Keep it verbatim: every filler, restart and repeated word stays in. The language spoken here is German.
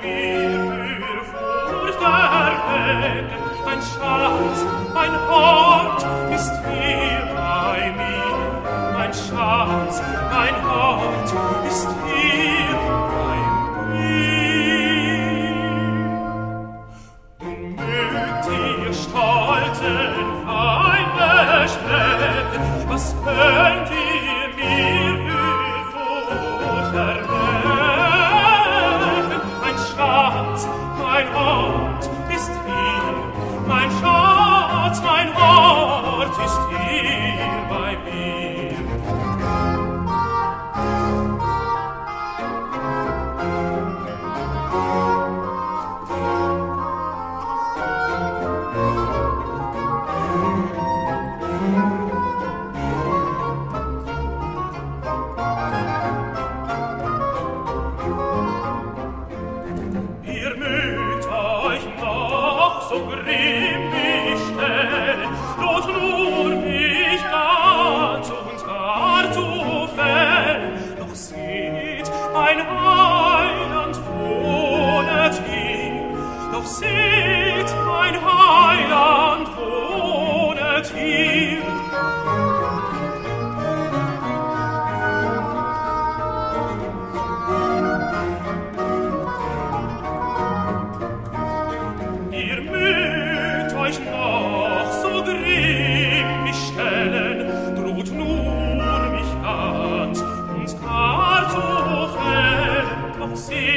mir für Furcht erwecken. Mein Schatz, mein Hort ist hier bei mir. Mein Schatz, mein Hort ist hier bei mir. Nun mögt ihr stolzen Feinde schrecken, was könnt ihr mir für Furcht erwecken? Mein Schatz, mein Hort ist hier, mein Schatz, mein Hort ist hier bei mir. Ihr mögt euch noch so grimmig stellen, droht nur mich ganz und gar zu fällen. Doch seht, mein Heiland wohnet hier, doch seht, mein Heiland wohnet hier. Ihr mögt euch noch so grimmig stellen, droht nur mich ganz und gar zu fällen. Doch seht,